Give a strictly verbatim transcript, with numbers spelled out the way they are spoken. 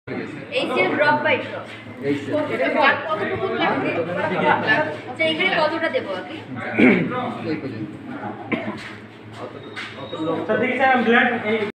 HL drop by drop এটা কতটুকু লাগবে আচ্ছা এখানে কতটা দেব আগে এই পর্যন্ত অত অত লোক স্যার দেখি স্যার ব্লাড